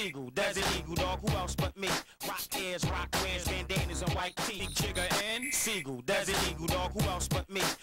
Sigel, Desert Eagle, dog, who else but me? Rock ears, rock wears, bandanas and white tee. Jigger and Sigel, Desert Eagle, dog, who else but me?